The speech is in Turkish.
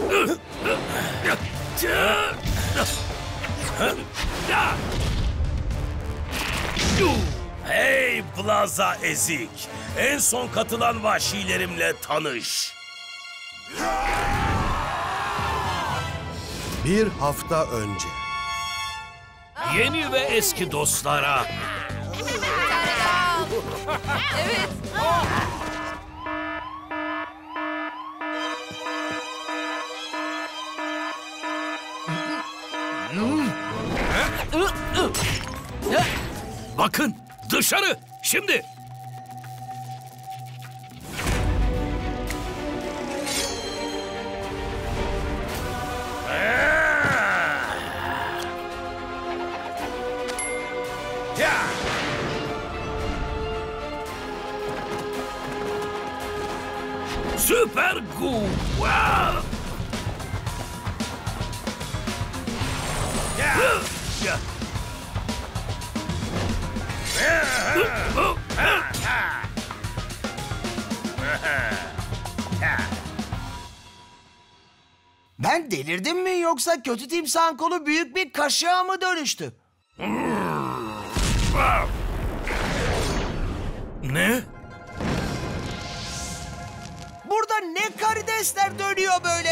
Hey Plaza ezik! En son katılan vahşilerimle tanış. Bir hafta önce. Yeni ve eski dostlara. Evet. Bakın dışarı şimdi. Süper Gu! Ben delirdim mi yoksa kötü timsahın kolu büyük bir kaşığa mı dönüştü? Ne? Burada ne karidesler dönüyor böyle?